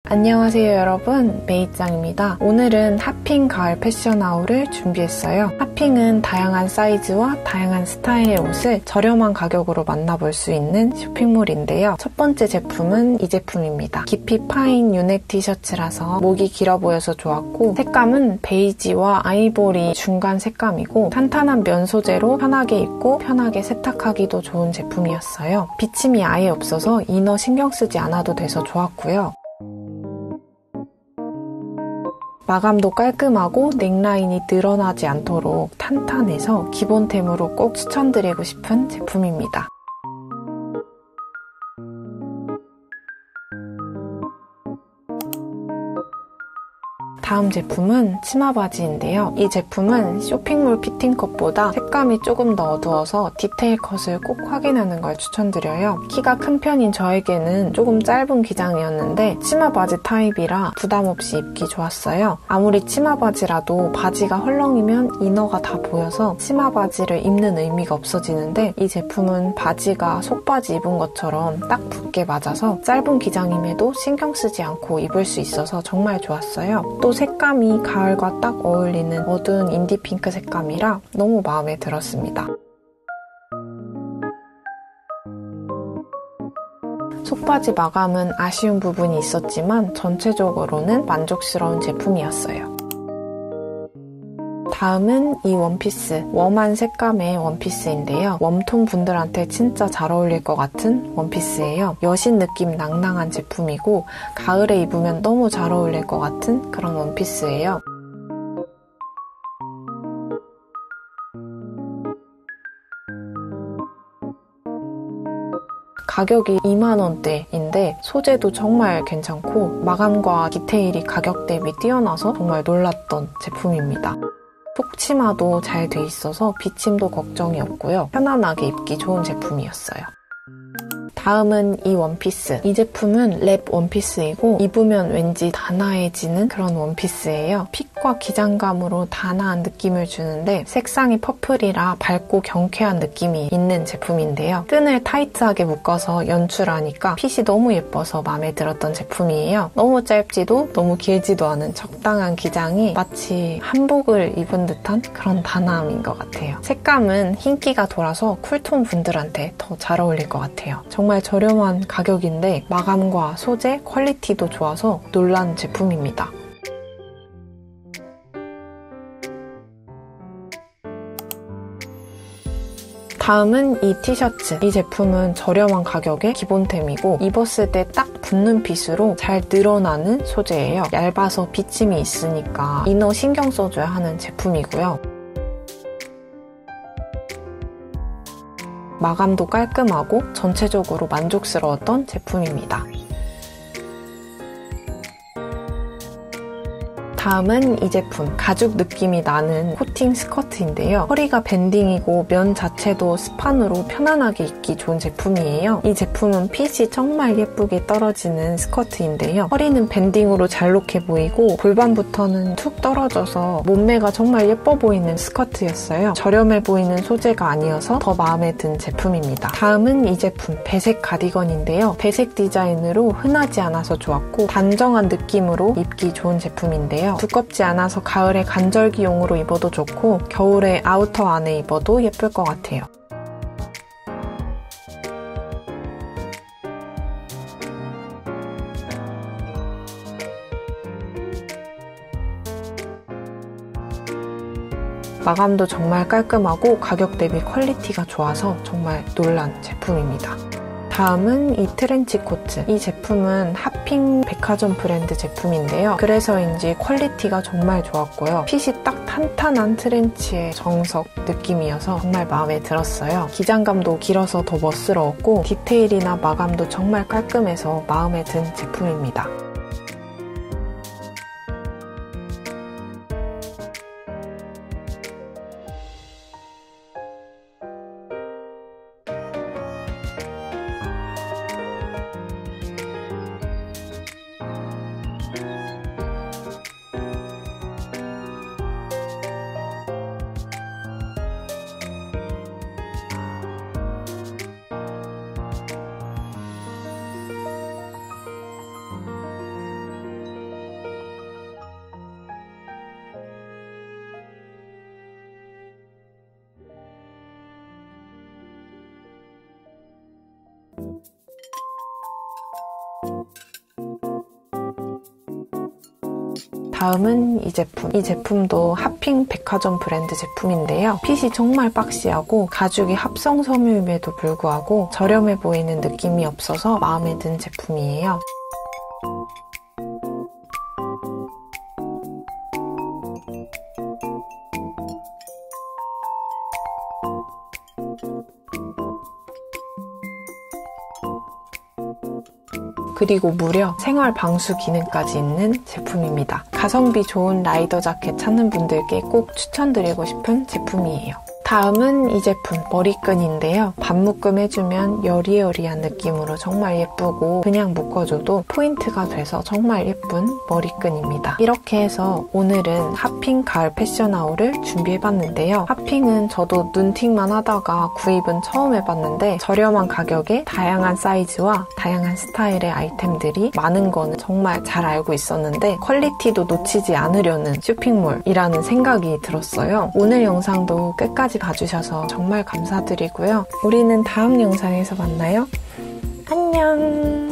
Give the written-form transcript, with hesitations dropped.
안녕하세요 여러분, 메이짱입니다. 오늘은 핫핑 가을 패션 아울을 준비했어요. 핫핑은 다양한 사이즈와 다양한 스타일의 옷을 저렴한 가격으로 만나볼 수 있는 쇼핑몰인데요. 첫 번째 제품은 이 제품입니다. 깊이 파인 유넥 티셔츠라서 목이 길어 보여서 좋았고, 색감은 베이지와 아이보리 중간 색감이고 탄탄한 면 소재로 편하게 입고 편하게 세탁하기도 좋은 제품이었어요. 비침이 아예 없어서 이너 신경 쓰지 않아도 돼서 좋았고요. 마감도 깔끔하고 넥라인이 늘어나지 않도록 탄탄해서 기본템으로 꼭 추천드리고 싶은 제품입니다. 다음 제품은 치마 바지인데요. 이 제품은 쇼핑몰 피팅컷보다 색감이 조금 더 어두워서 디테일 컷을 꼭 확인하는 걸 추천드려요. 키가 큰 편인 저에게는 조금 짧은 기장이었는데 치마 바지 타입이라 부담 없이 입기 좋았어요. 아무리 치마 바지라도 바지가 헐렁이면 이너가 다 보여서 치마 바지를 입는 의미가 없어지는데, 이 제품은 바지가 속바지 입은 것처럼 딱 붙게 맞아서 짧은 기장임에도 신경 쓰지 않고 입을 수 있어서 정말 좋았어요. 또 색감이 가을과 딱 어울리는 어두운 인디 핑크 색감이라 너무 마음에 들었습니다. 속바지 마감은 아쉬운 부분이 있었지만 전체적으로는 만족스러운 제품이었어요. 다음은 이 원피스, 웜한 색감의 원피스인데요. 웜톤 분들한테 진짜 잘 어울릴 것 같은 원피스예요. 여신 느낌 낭낭한 제품이고 가을에 입으면 너무 잘 어울릴 것 같은 그런 원피스예요. 가격이 2만원대인데 소재도 정말 괜찮고 마감과 디테일이 가격 대비 뛰어나서 정말 놀랐던 제품입니다. 속치마도 잘 돼 있어서 비침도 걱정이 없고요. 편안하게 입기 좋은 제품이었어요. 다음은 이 원피스. 이 제품은 랩 원피스이고 입으면 왠지 단아해지는 그런 원피스예요. 핏과 기장감으로 단아한 느낌을 주는데 색상이 퍼플이라 밝고 경쾌한 느낌이 있는 제품인데요. 끈을 타이트하게 묶어서 연출하니까 핏이 너무 예뻐서 마음에 들었던 제품이에요. 너무 짧지도 너무 길지도 않은 적당한 기장이 마치 한복을 입은 듯한 그런 단아함인 것 같아요. 색감은 흰기가 돌아서 쿨톤 분들한테 더 잘 어울릴 것 같아요. 정말 저렴한 가격인데 마감과 소재, 퀄리티도 좋아서 놀란 제품입니다. 다음은 이 티셔츠. 이 제품은 저렴한 가격에 기본템이고 입었을 때 딱 붙는 핏으로 잘 늘어나는 소재예요. 얇아서 비침이 있으니까 이너 신경 써줘야 하는 제품이고요. 마감도 깔끔하고 전체적으로 만족스러웠던 제품입니다. 다음은 이 제품, 가죽 느낌이 나는 코팅 스커트인데요. 허리가 밴딩이고 면 자체도 스판으로 편안하게 입기 좋은 제품이에요. 이 제품은 핏이 정말 예쁘게 떨어지는 스커트인데요. 허리는 밴딩으로 잘록해 보이고 골반부터는 툭 떨어져서 몸매가 정말 예뻐 보이는 스커트였어요. 저렴해 보이는 소재가 아니어서 더 마음에 든 제품입니다. 다음은 이 제품, 배색 가디건인데요. 배색 디자인으로 흔하지 않아서 좋았고 단정한 느낌으로 입기 좋은 제품인데요. 두껍지 않아서 가을에 간절기용으로 입어도 좋고 겨울에 아우터 안에 입어도 예쁠 것 같아요. 마감도 정말 깔끔하고 가격 대비 퀄리티가 좋아서 정말 놀란 제품입니다. 다음은 이 트렌치 코트. 이 제품은 핫핑 백화점 브랜드 제품인데요. 그래서인지 퀄리티가 정말 좋았고요. 핏이 딱 탄탄한 트렌치의 정석 느낌이어서 정말 마음에 들었어요. 기장감도 길어서 더 멋스러웠고 디테일이나 마감도 정말 깔끔해서 마음에 든 제품입니다. 다음은 이 제품. 이 제품도 핫핑 백화점 브랜드 제품인데요. 핏이 정말 박시하고 가죽이 합성 섬유임에도 불구하고 저렴해 보이는 느낌이 없어서 마음에 든 제품이에요. 그리고 무려 생활 방수 기능까지 있는 제품입니다. 가성비 좋은 라이더 자켓 찾는 분들께 꼭 추천드리고 싶은 제품이에요. 다음은 이 제품 머리끈인데요. 반묶음 해주면 여리여리한 느낌으로 정말 예쁘고 그냥 묶어줘도 포인트가 돼서 정말 예쁜 머리끈입니다. 이렇게 해서 오늘은 핫핑 가을 패션하울을 준비해봤는데요. 핫핑은 저도 눈팅만 하다가 구입은 처음 해봤는데 저렴한 가격에 다양한 사이즈와 다양한 스타일의 아이템들이 많은 거는 정말 잘 알고 있었는데 퀄리티도 놓치지 않으려는 쇼핑몰이라는 생각이 들었어요. 오늘 영상도 끝까지 봐주셔서 정말 감사드리고요. 우리는 다음 영상에서 만나요. 안녕!